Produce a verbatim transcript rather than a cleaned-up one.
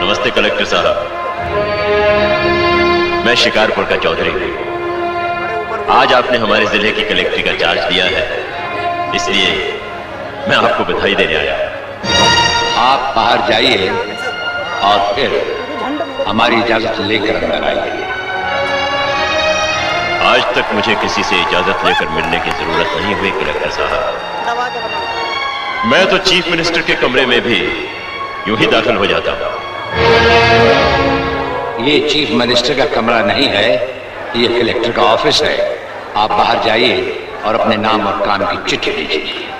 नमस्ते कलेक्टर साहब, मैं शिकारपुर का चौधरी हूं। आज आपने हमारे जिले की कलेक्ट्री का चार्ज दिया है, इसलिए मैं आपको बधाई देने आया। आप बाहर जाइए और फिर हमारी इजाजत लेकर अंदर आइए। आज तक मुझे किसी से इजाजत लेकर मिलने की जरूरत नहीं हुई कलेक्टर साहब। मैं तो चीफ मिनिस्टर के कमरे में भी यूं ही दाखिल हो जाता हूं। ये चीफ मिनिस्टर का कमरा नहीं है, ये कलेक्टर का ऑफिस है। आप बाहर जाइए और अपने नाम और काम की चिट्ठी दीजिए।